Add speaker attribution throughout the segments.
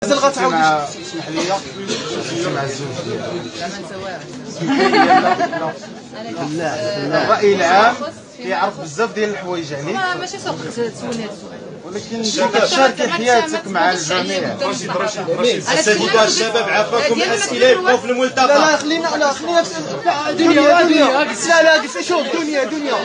Speaker 1: غتعاودي تسمح لي مع الزوج ديالها. الرأي العام كيعرف بزاف ديال الحوايج عليك،
Speaker 2: ماشي سوق تسولني،
Speaker 1: ولكن شاركي حياتك مع الجميع.
Speaker 3: اساتذه الشباب عافاكم اسئله يبقوا في الملتقى.
Speaker 1: لا خلينا دنيا شوف دنيا.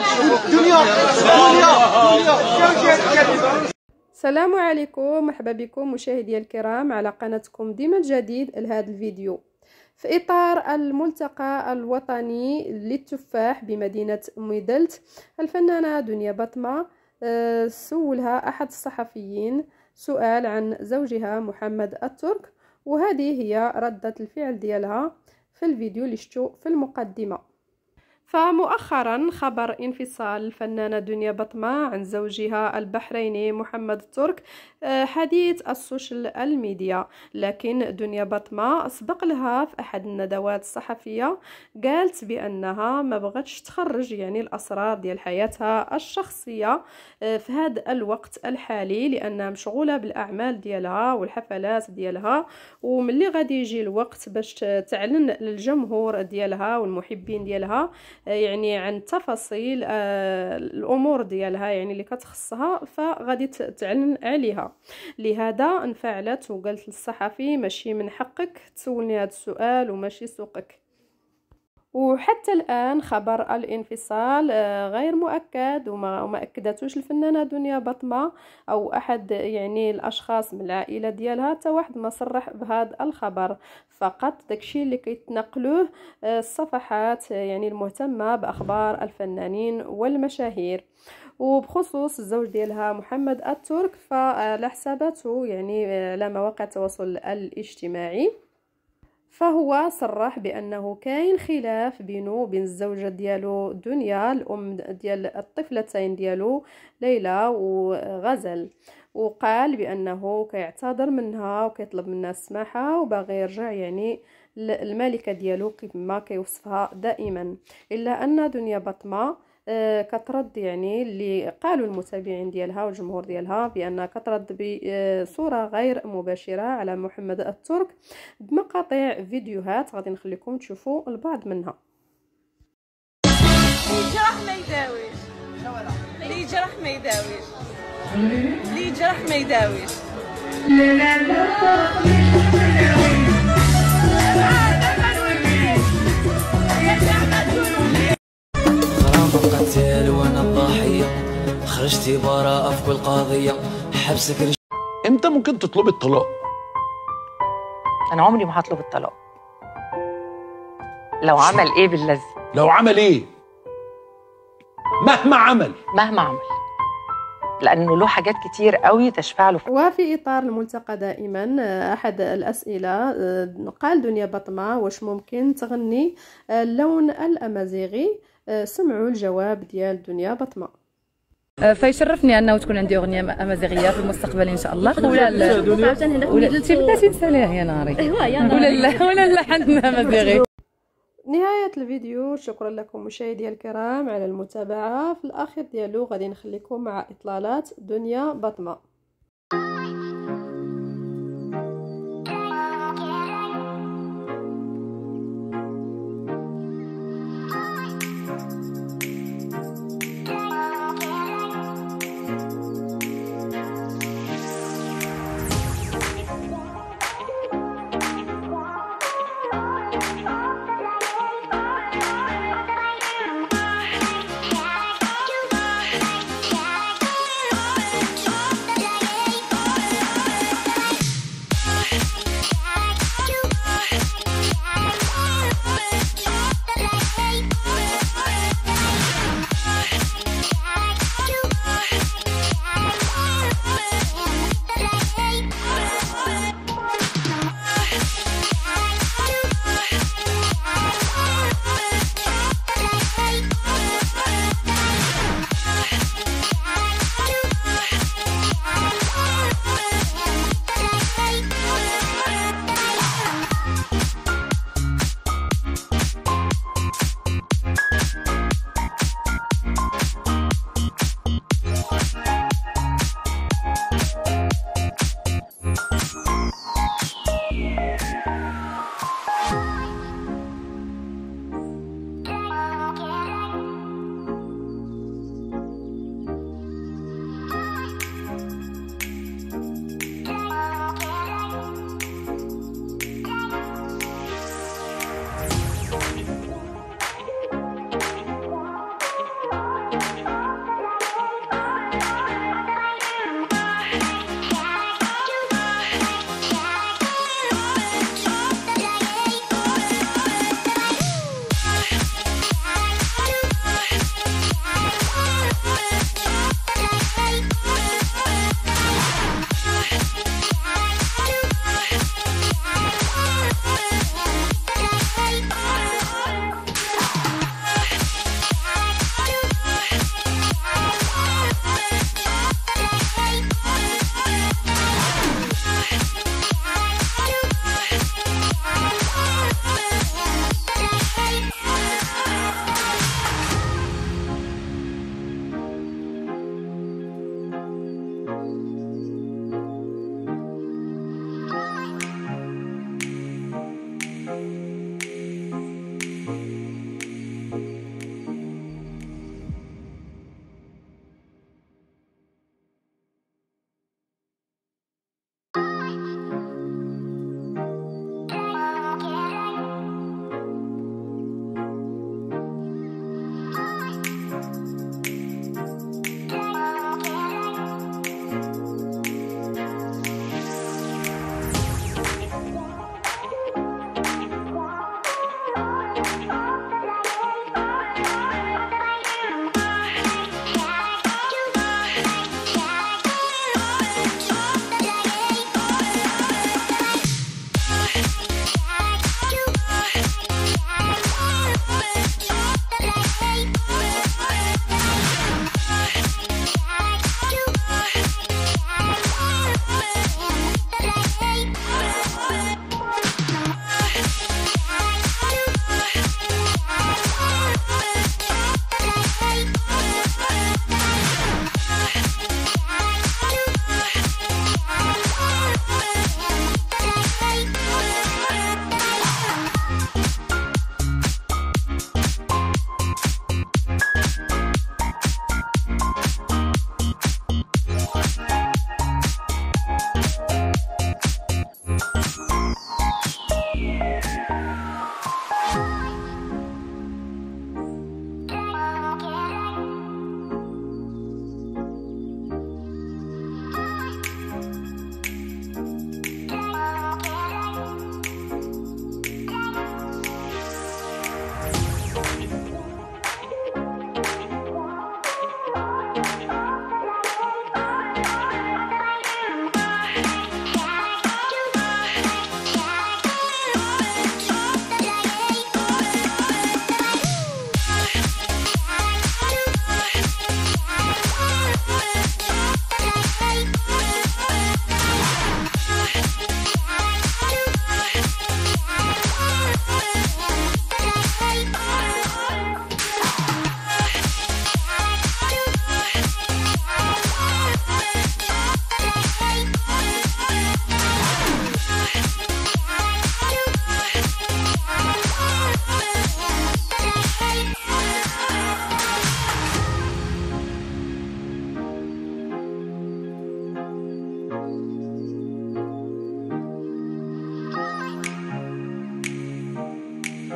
Speaker 4: السلام عليكم، مرحبا بكم مشاهدي الكرام على قناتكم ديما الجديد لهذا الفيديو. في إطار الملتقى الوطني للتفاح بمدينة ميدلت، الفنانة دنيا بطمة سولها أحد الصحفيين سؤال عن زوجها محمد الترك، وهذه هي ردة الفعل ديالها في الفيديو اللي شفتوا في المقدمة. فمؤخرا خبر انفصال الفنانة دنيا بطمة عن زوجها البحريني محمد الترك حديث السوشيال الميديا، لكن دنيا بطمة سبق لها في أحد الندوات الصحفية قالت بأنها ما بغتش تخرج الأسرار ديال حياتها الشخصية في هذا الوقت الحالي، لأنها مشغولة بالأعمال ديالها والحفلات ديالها، وملي غادي يجي الوقت باش تعلن للجمهور ديالها والمحبين ديالها عن تفاصيل الامور ديالها اللي كتخصها، فغادي تعلن عليها. لهذا انفعلت وقالت للصحفي ماشي من حقك تسولني هذا السؤال وماشي سوقك. وحتى الآن خبر الانفصال غير مؤكد، وما أكدتوش الفنانة دنيا بطمة أو أحد الأشخاص من العائلة ديالها، حتى واحد ما صرح بهذا الخبر، فقط داكشي اللي كيتنقلوه الصفحات المهتمة بأخبار الفنانين والمشاهير. وبخصوص الزوج ديالها محمد الترك، فعلى حساباته على مواقع التواصل الاجتماعي، فهو صرح بأنه كاين خلاف بينه وبين الزوجة ديالو دنيا، الأم ديال الطفلتين ديالو ليلى وغزل، وقال بأنه كيعتذر منها وكيطلب منها السماحة وباغي يرجع الملكة ديالو كما كيوصفها دائما. إلا أن دنيا بطمة كترد اللي قالوا المتابعين ديالها والجمهور ديالها بأنها كترد بصورة غير مباشرة على محمد الترك بمقاطع فيديوهات غادي نخليكم تشوفوا البعض منها.
Speaker 2: لي جرح ما يداويش، لي جرح ما يداويش، لي جرح ما يداويش.
Speaker 5: قتل وانا الضحيه، خرجتي براءة في كل قضيه، حبسك.
Speaker 6: امتى ممكن تطلبي الطلاق؟
Speaker 7: انا عمري ما هطلب الطلاق. لو عمل ايه باللذي؟
Speaker 6: لو عمل ايه؟ مهما عمل
Speaker 7: لانه له حاجات كتير قوي تشفع له.
Speaker 4: وفي اطار الملتقى دائما احد الاسئله قال دنيا بطمة واش ممكن تغني اللون الامازيغي؟ سمعوا الجواب ديال دنيا بطمة.
Speaker 8: فيشرفني انه تكون عندي اغنيه امازيغيه في المستقبل ان شاء الله. ولا تنساليها يا ناري ولا اللحن امازيغي.
Speaker 4: نهاية الفيديو، شكرا لكم مشاهدي الكرام على المتابعة. في الأخير ديالو غادي نخليكم مع إطلالات دنيا بطمة.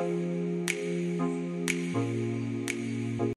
Speaker 5: شوية